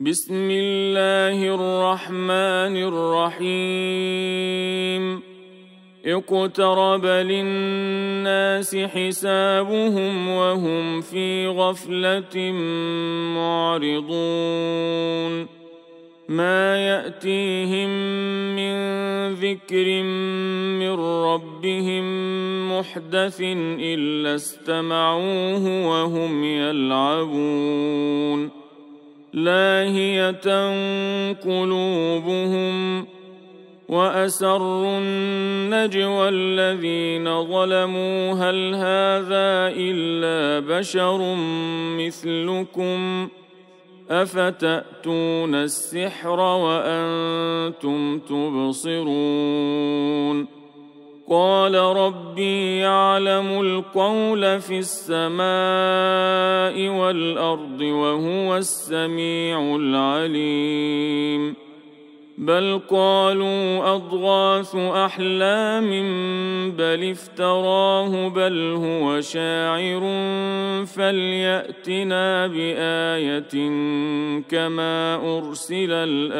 بسم الله الرحمن الرحيم اقترب للناس حسابهم وهم في غفلة معرضون ما يأتيهم من ذكر من ربهم محدث إلا استمعوه وهم يلعبون لاهية قلوبهم وأسروا النجوى الذين ظلموا هل هذا إلا بشر مثلكم أفتأتون السحر وأنتم تبصرون قال ربي يعلم القول في السماء والأرض وهو السميع العليم بل قالوا أضغاث أحلام بل افتراه بل هو شاعر فليأتنا بآية كما أرسل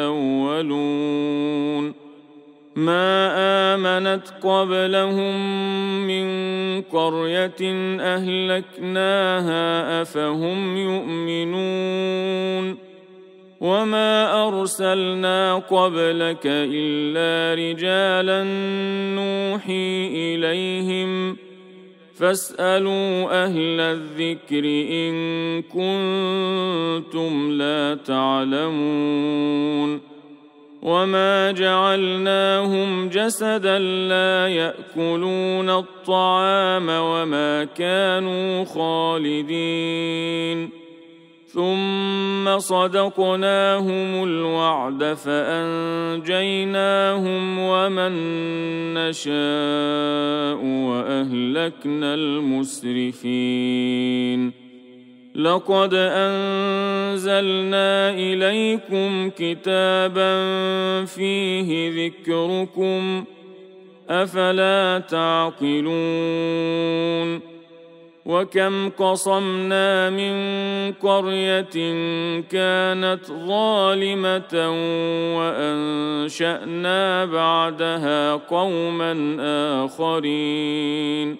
الأولون ما آمنت قبلهم من قرية أهلكناها أفهم يؤمنون وما أرسلنا قبلك إلا رجالا نوحي إليهم فاسألوا أهل الذكر إن كنتم لا تعلمون وما جعلناهم جسدا لا يأكلون الطعام وما كانوا خالدين ثم صدقناهم الوعد فأنجيناهم ومن نشاء وأهلكنا المسرفين لقد أنزلنا إليكم كتابا فيه ذكركم أفلا تعقلون وكم قصمنا من قرية كانت ظالمة وأنشأنا بعدها قوما آخرين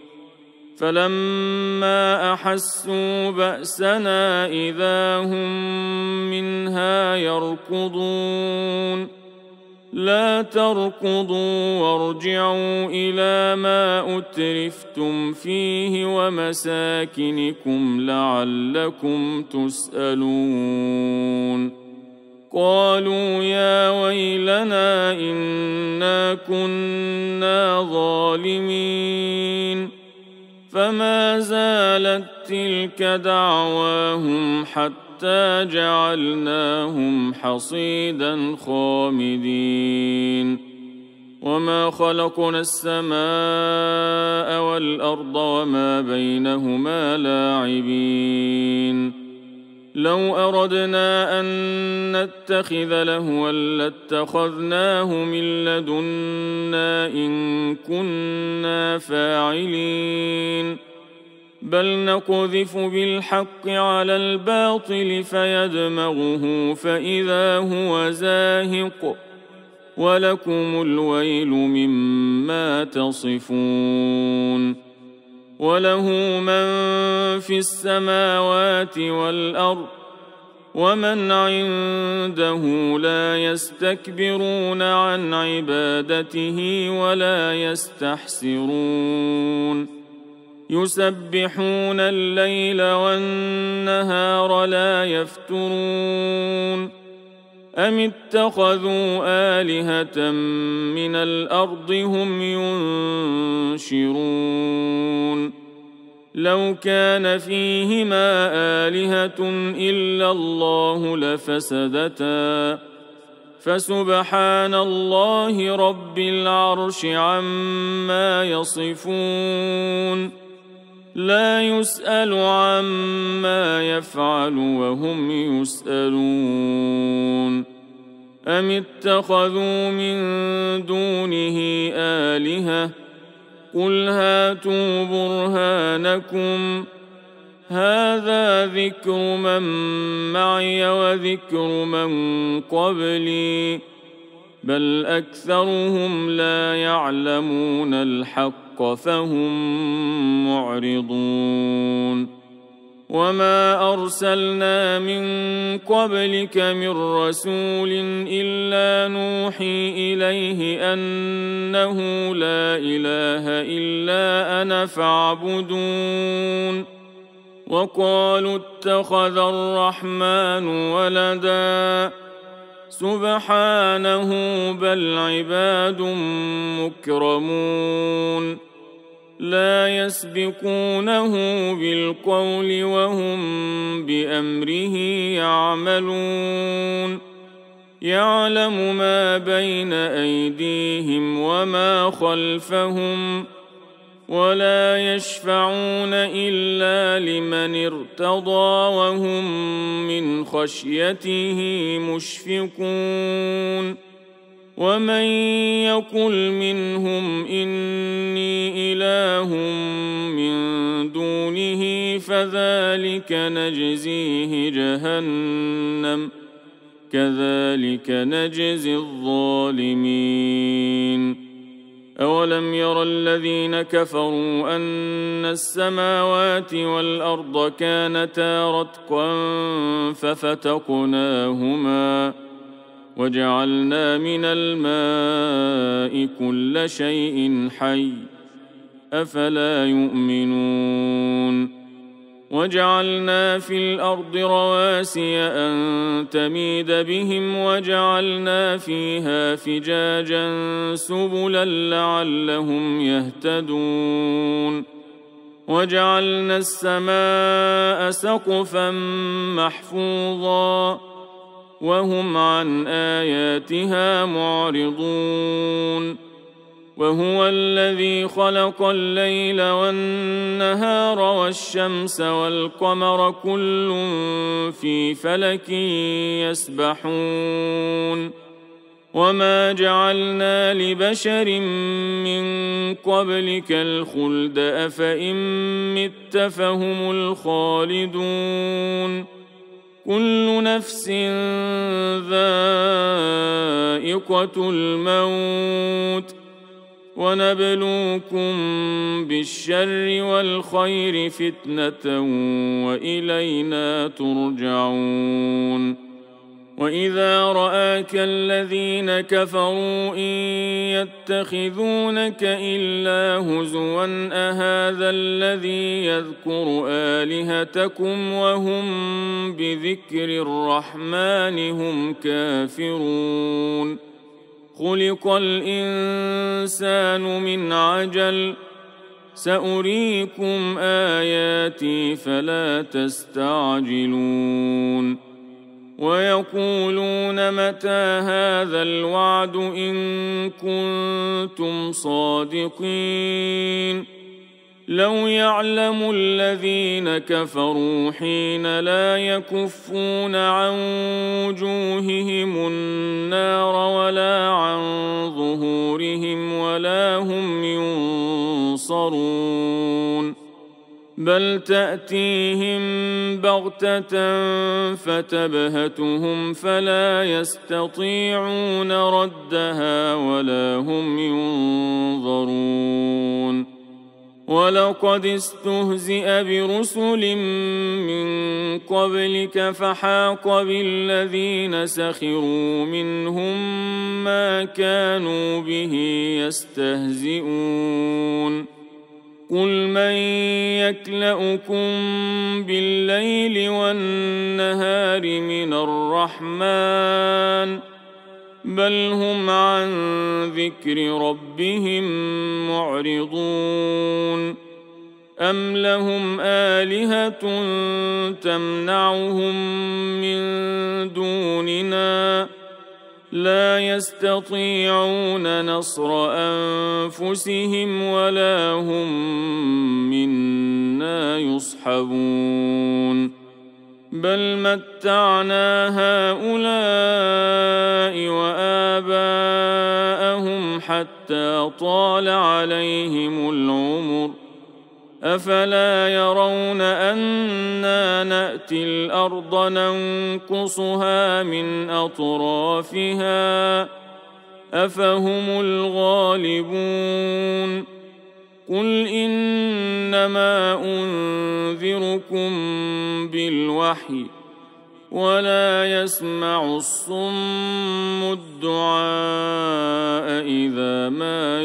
فلما أحسوا بأسنا إذا هم منها يركضون لا تركضوا وارجعوا إلى ما أترفتم فيه ومساكنكم لعلكم تسألون قالوا يا ويلنا إنا كنا ظالمين فما زالت تلك دعواهم حتى جعلناهم حصيدا خامدين وما خلقنا السماء والأرض وما بينهما لاعبين لو أردنا أن نتخذ لهوا لاتخذناه من لدنا إن كنا فاعلين بل نقذف بالحق على الباطل فيدمغه فإذا هو زاهق ولكم الويل مما تصفون وله من في السماوات والأرض ومن عنده لا يستكبرون عن عبادته ولا يستحسرون يسبحون الليل والنهار لا يفترون أم اتخذوا آلهة من الأرض هم ينشرون لو كان فيهما آلهة إلا الله لفسدتا فسبحان الله رب العرش عما يصفون لا يسأل عما يفعل وهم يسألون أم اتخذوا من دونه آلهة قل هاتوا برهانكم هذا ذكر من معي وذكر من قبلي بل أكثرهم لا يعلمون الحق فهم معرضون وما أرسلنا من قبلك من رسول إلا نوحي إليه أنه لا إله إلا أنا فاعبدون وقالوا اتخذ الرحمن ولدا سبحانه بل عباد مكرمون لا يسبقونه بالقول وهم بأمره يعملون يعلم ما بين أيديهم وما خلفهم ولا يشفعون إلا لمن ارتضى وهم من خشيته مشفقون ومن يقل منهم إني إله من دونه فذلك نجزيه جهنم كذلك نجزي الظالمين أولم ير الذين كفروا أن السماوات والأرض كانتا رتقا ففتقناهما وجعلنا من الماء كل شيء حي أفلا يؤمنون وجعلنا في الأرض رواسي أن تميد بهم وجعلنا فيها فجاجا سبلا لعلهم يهتدون وجعلنا السماء سقفا محفوظا وهم عن آياتها معرضون وهو الذي خلق الليل والنهار والشمس والقمر كل في فلك يسبحون وما جعلنا لبشر من قبلك الخلد أفإن مت فهم الخالدون كل نفس ذائقة الموت ونبلوكم بالشر والخير فتنة وإلينا ترجعون وإذا رآك الذين كفروا إن يتخذونك إلا هزوا أهذا الذي يذكر آلهتكم وهم بذكر الرحمن هم كافرون خلق الإنسان من عجل سأريكم آياتي فلا تستعجلون ويقولون متى هذا الوعد إن كنتم صادقين لو يعلم الذين كفروا حين لا يكفون عن وجوههم النار ولا عن ظهورهم ولا هم ينصرون بل تأتيهم بغتة فتبهتهم فلا يستطيعون ردها ولا هم ينظرون ولقد استهزئ برسل من قبلك فحاق بالذين سخروا منهم ما كانوا به يستهزئون قل من يكلؤكم بالليل والنهار من الرحمن بل هم عن ذكر ربهم معرضون أم لهم آلهة تمنعهم من دوننا لا يستطيعون نصر أنفسهم ولا هم منا يصحبون بل متعنا هؤلاء وآباءهم حتى طال عليهم العمر أفلا يرون أنا نأتي الأرض ننقصها من أطرافها أفهم الغالبون قل إنما أنذركم بالوحي ولا يسمع الصم الدعاء إذا ما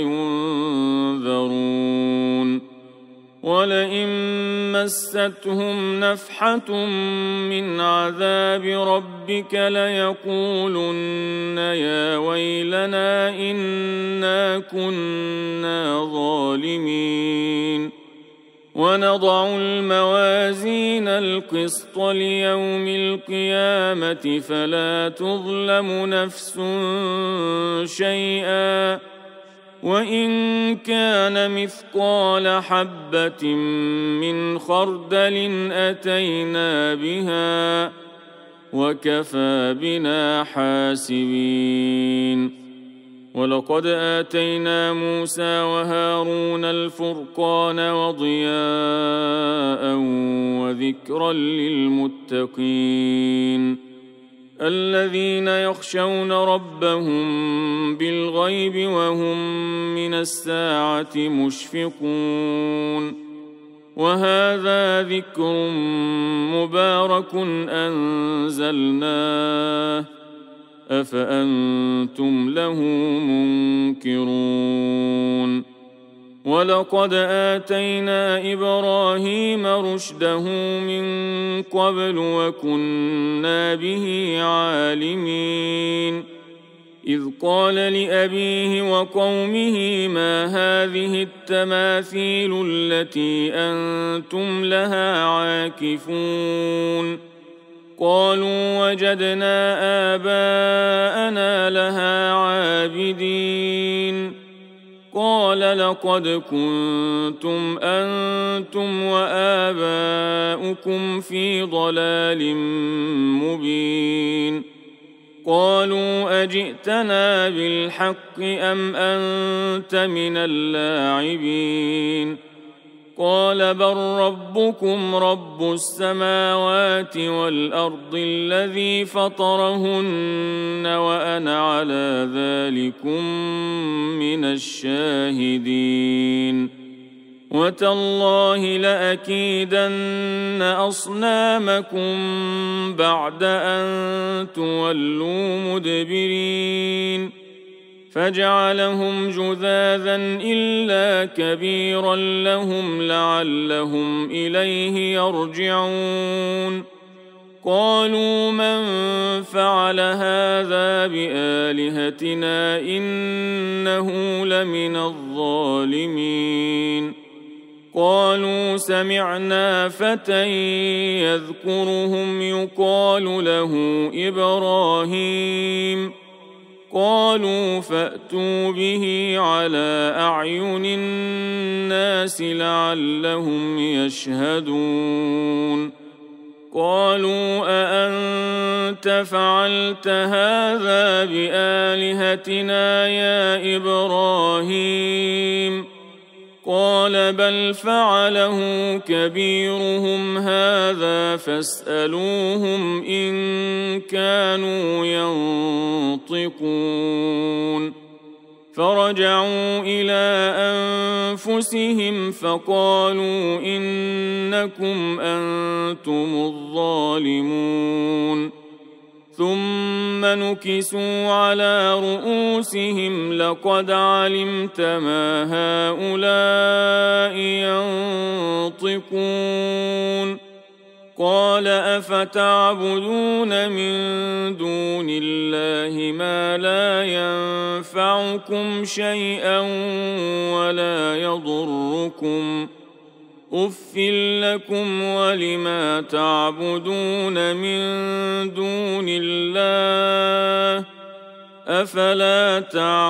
ينذرون ولئن مستهم نفحة من عذاب ربك ليقولن يا ويلنا إنا كنا ظالمين ونضع الموازين القسط ليوم القيامة فلا تظلم نفس شيئا وإن كان مثقال حبة من خردل أتينا بها وكفى بنا حاسبين ولقد آتينا موسى وهارون الفرقان وضياء وذكرا للمتقين الذين يخشون ربهم بالغيب وهم من الساعة مشفقون وهذا ذكر مبارك أنزلناه أفأنتم له منكرون ولقد آتينا إبراهيم رشده من قبل وكنا به عالمين إذ قال لأبيه وقومه ما هذه التماثيل التي أنتم لها عاكفون قالوا وجدنا آباءنا لها عابدين قال لقد كنتم أنتم وآباؤكم في ضلال مبين قالوا أجئتنا بالحق أم أنت من اللاعبين قال بل ربكم رب السماوات والأرض الذي فطرهن وأنا على ذلكم من الشاهدين وتالله لأكيدن أصنامكم بعد أن تولوا مدبرين فجعلهم جذاذا إلا كبيرا لهم لعلهم إليه يرجعون قالوا من فعل هذا بآلهتنا إنه لمن الظالمين قالوا سمعنا فتى يذكرهم يقال له إبراهيم قالوا فأتوا به على أعين الناس لعلهم يشهدون قالوا أأنت فعلت هذا بآلهتنا يا إبراهيم قال بل فعله كبيرهم هذا فاسألوهم إن كانوا ينطقون فرجعوا إلى أنفسهم فقالوا إنكم أنتم الظالمون ثم نكسوا على رؤوسهم لقد علمت ما هؤلاء ينطقون قال أفتعبدون من دون الله ما لا ينفعكم شيئا ولا يضركم أف لكم ولما تعبدون من دون الله أفلا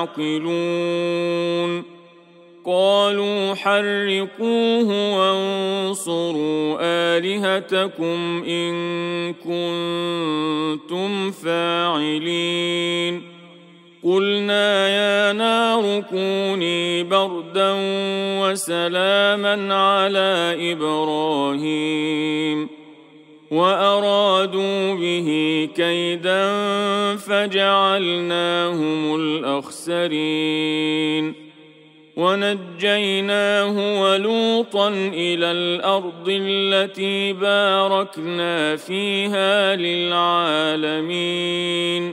تعقلون قالوا حرقوه وانصروا آلهتكم إن كنتم فاعلين قلنا يا نار كوني بردا وسلاما على إبراهيم وأرادوا به كيدا فجعلناهم الأخسرين ونجيناه ولوطا إلى الأرض التي باركنا فيها للعالمين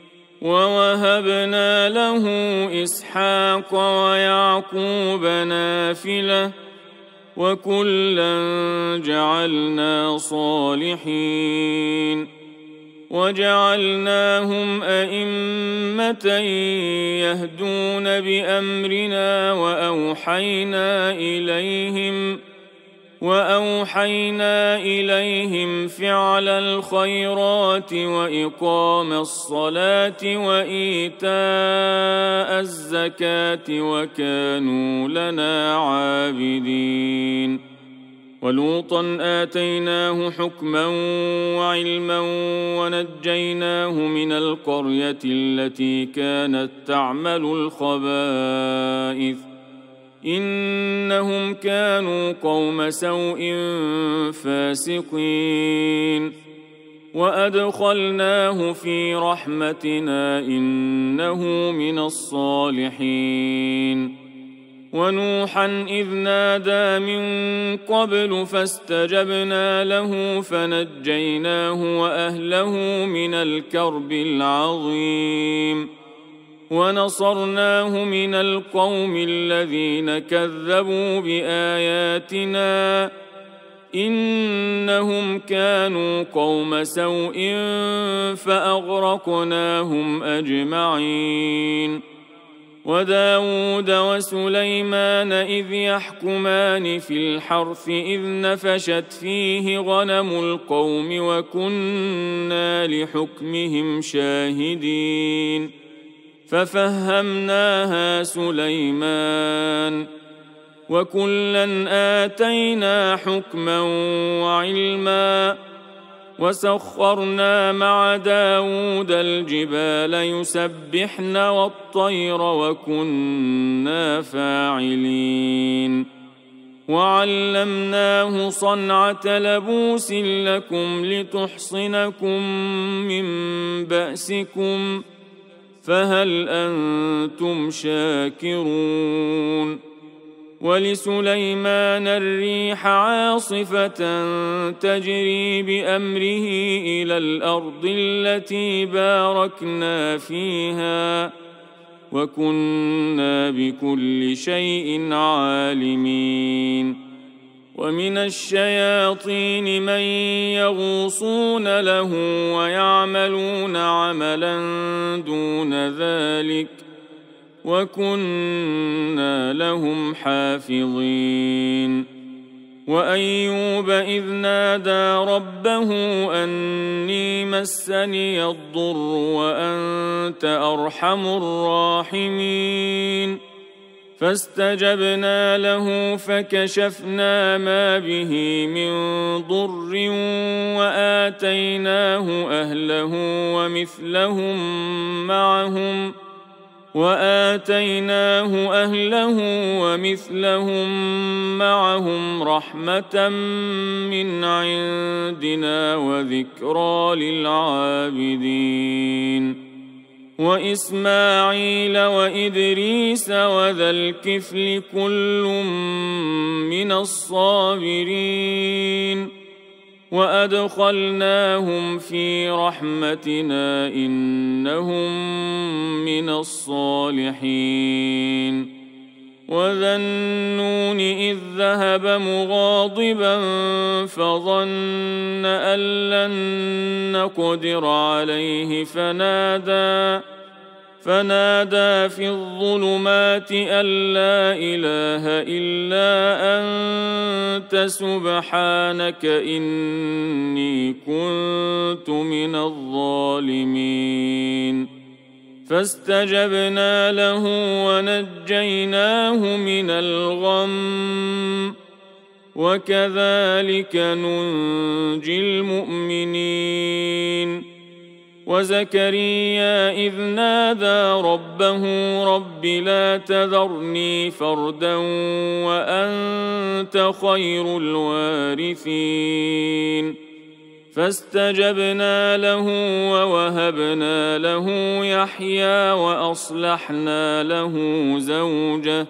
ووهبنا له إسحاق ويعقوب نافلة وكلا جعلنا صالحين وجعلناهم أئمة يهدون بأمرنا وأوحينا إليهم فعل الخيرات وإقام الصلاة وإيتاء الزكاة وكانوا لنا عابدين ولوطا آتيناه حكما وعلما ونجيناه من القرية التي كانت تعمل الخبائث إنهم كانوا قوم سوء فاسقين وأدخلناه في رحمتنا إنه من الصالحين ونوحا إذ نادى من قبل فاستجبنا له فنجيناه وأهله من الكرب العظيم ونصرناه من القوم الذين كذبوا بآياتنا إنهم كانوا قوم سوء فأغرقناهم أجمعين وداود وسليمان إذ يحكمان في الحرث إذ نفشت فيه غنم القوم وكنا لحكمهم شاهدين ففهمناها سليمان وكلا آتينا حكما وعلما وسخرنا مع داود الجبال يسبحن والطير وكنا فاعلين وعلمناه صنعة لبوس لكم لتحصنكم من بأسكم فهل أنتم شاكرون ولسليمان الريح عاصفة تجري بأمره إلى الأرض التي باركنا فيها وكنا بكل شيء عالمين ومن الشياطين من يغوصون له ويعملون عملا دون ذلك وكنا لهم حافظين وأيوب إذ نادى ربه أني مسني الضر وأنت أرحم الراحمين فاستجبنا له فكشفنا ما به من ضر وآتيناه أهله ومثلهم معهم رحمة من عندنا وذكرى للعابدين وإسماعيل وإدريس وذا الكفل كل من الصابرين وأدخلناهم في رحمتنا إنهم من الصالحين وذا النون إذ ذهب مغاضبا فظن أن لن نقدر عليه فنادى في الظلمات أن لا إله إلا أنت سبحانك إني كنت من الظالمين فاستجبنا له ونجيناه من الغم وكذلك ننجي المؤمنين وزكريا إذ نادى ربه رب لا تذرني فردا وأنت خير الوارثين فاستجبنا له ووهبنا له يحيى وأصلحنا له زوجه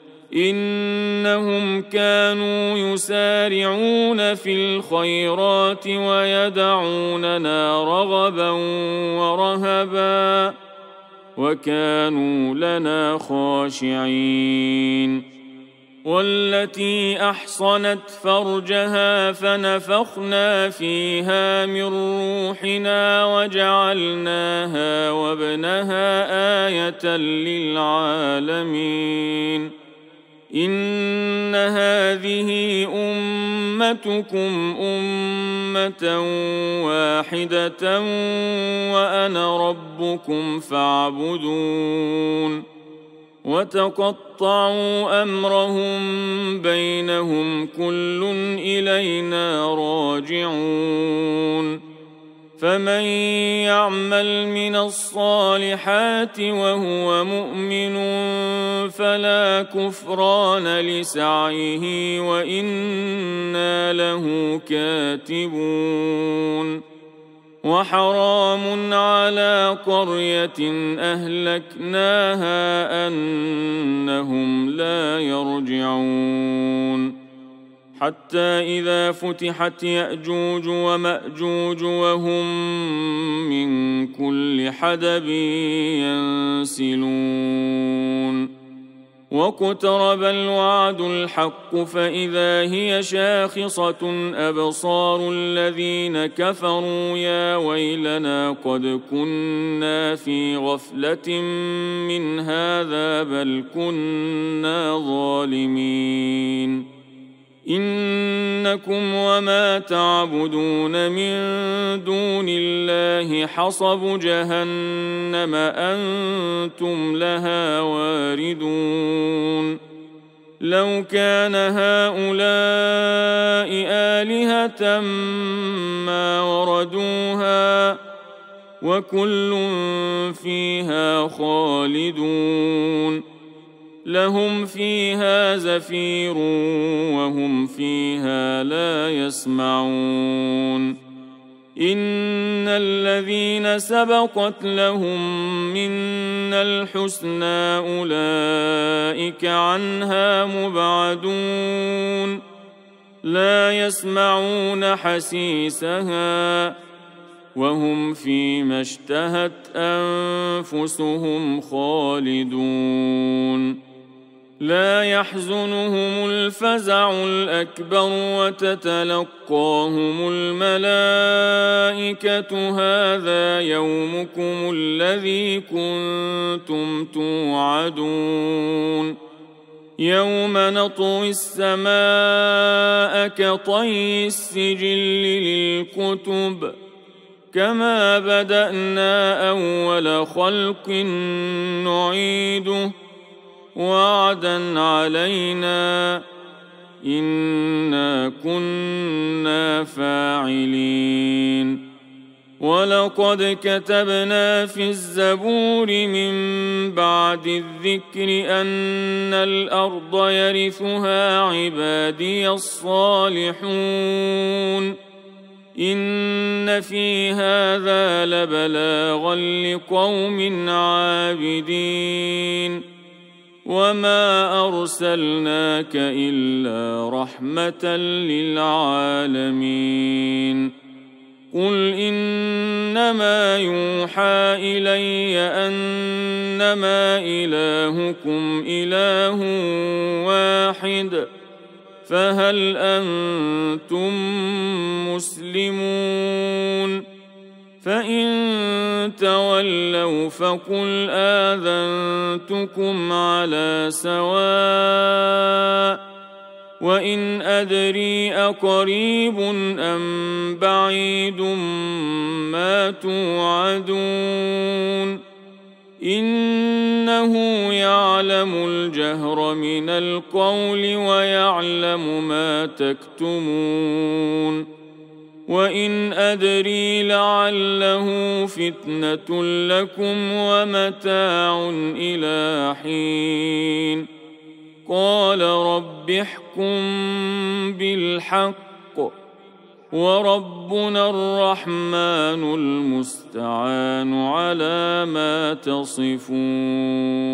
إنهم كانوا يسارعون في الخيرات ويدعوننا رغبا ورهبا وكانوا لنا خاشعين والتي أحصنت فرجها فنفخنا فيها من روحنا وجعلناها وابنها آية للعالمين إن هذه أمتكم أمة واحدة وأنا ربكم فاعبدون وتقطعوا أمرهم بينهم كل إلينا راجعون فمن يعمل من الصالحات وهو مؤمن فلا كفران لسعيه وإنا له كاتبون وحرام على قرية أهلكناها أنهم لا يرجعون حتى إذا فتحت يأجوج ومأجوج وهم من كل حدب ينسلون واقترب الوعد الحق فإذا هي شاخصة أبصار الذين كفروا يا ويلنا قد كنا في غفلة من هذا بل كنا ظالمين إنكم وما تعبدون من دون الله حصب جهنم أنتم لها واردون لو كان هؤلاء آلهة ما وردوها وكل فيها خالدون لهم فيها زفير وهم فيها لا يسمعون إن الذين سبقت لهم منا الحسنى أولئك عنها مبعدون لا يسمعون حسيسها وهم فيما اشتهت أنفسهم خالدون لا يحزنهم الفزع الأكبر وتتلقاهم الملائكة هذا يومكم الذي كنتم توعدون يوم نطوي السماء كطي السجل للكتب كما بدأنا أول خلق نعيده وعدا علينا إنا كنا فاعلين ولقد كتبنا في الزبور من بعد الذكر أن الأرض يرثها عبادي الصالحون إن في هذا لبلاغا لقوم عابدين وما أرسلناك إلا رحمة للعالمين قل إنما يوحى إلي أنما إلهكم إله واحد فهل أنتم مسلمون فإن تولوا فقل آذنتكم على سواء وإن أدري أقريب أم بعيد ما توعدون إنه يعلم الجهر من القول ويعلم ما تكتمون وإن أدري لعله فتنة لكم ومتاع إلى حين قال رب احكم بالحق وربنا الرحمن المستعان على ما تصفون